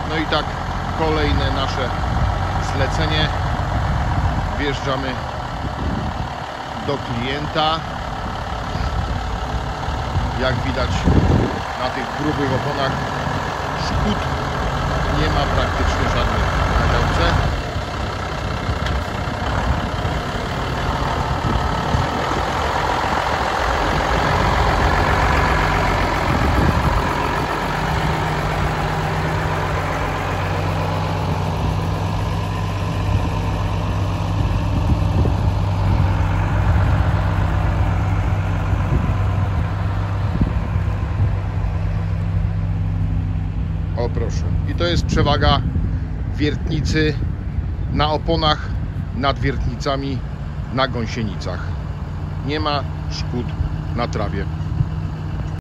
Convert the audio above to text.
No i tak kolejne nasze zlecenie. Wjeżdżamy do klienta. Jak widać na tych grubych oponach szkód nie ma praktycznie żadnych na działce. O proszę, i to jest przewaga wiertnicy na oponach nad wiertnicami na gąsienicach. Nie ma szkód na trawie.